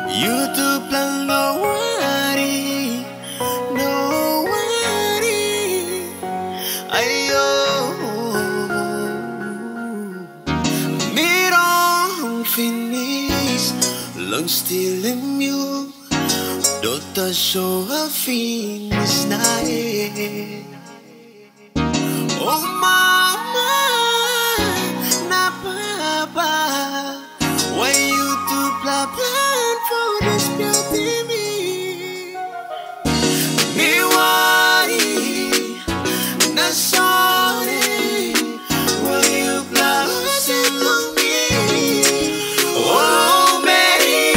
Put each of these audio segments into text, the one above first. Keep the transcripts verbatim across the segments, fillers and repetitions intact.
YouTube lang no worry, no worry. Ayo, merong finish lang still in you. Dotasyon finish na eh. Oh mama, na papa, why you to plan for this beauty me? Me worry, na sorry, why you plan on me? Oh Mary,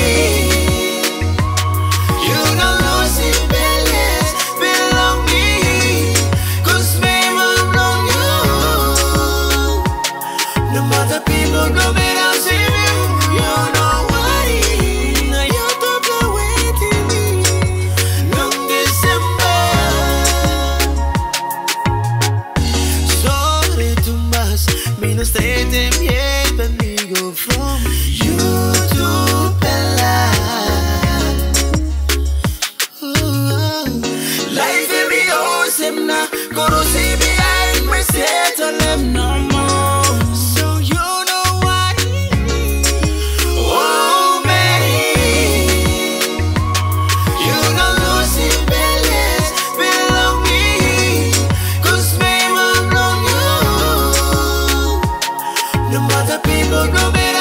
you don't lose it, bells belong me, 'cause me belong you. No matter people go without see you, you know worry. Now you to play waiting me long December. Sorry too much, me no stay them yet, but me go from you to Bella. Life in me awesome now, go to see behind me, settle them no more. So you know why? Oh Mary, you don't lose it, bells belong me, 'cause me belong you. No matter people go better.